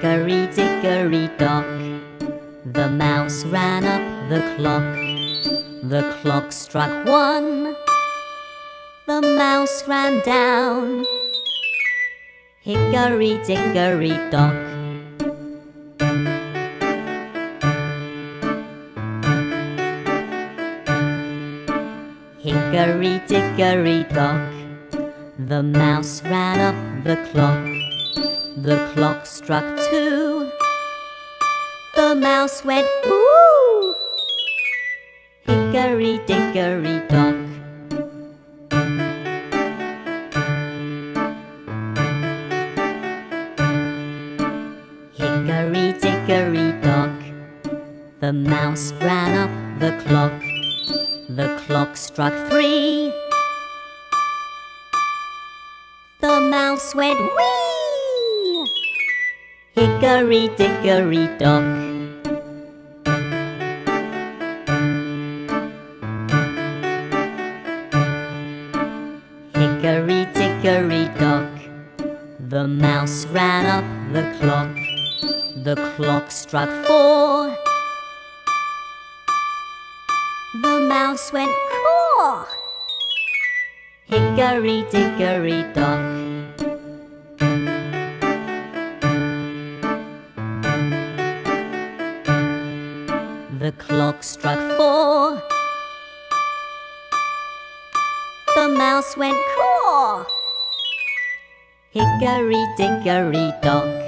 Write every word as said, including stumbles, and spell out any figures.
Hickory dickory dock, the mouse ran up the clock. The clock struck one, the mouse ran down. Hickory dickory dock. Hickory dickory dock, the mouse ran up the clock. The clock struck two, the mouse went ooh. Hickory dickory dock. Hickory dickory dock, the mouse ran up the clock. The clock struck three, the mouse went wee. Hickory dickory dock. Hickory dickory dock, the mouse ran up the clock. The clock struck four, the mouse went caw. Hickory dickory dock. The clock struck four, the mouse went caw. Hickory dickory dock.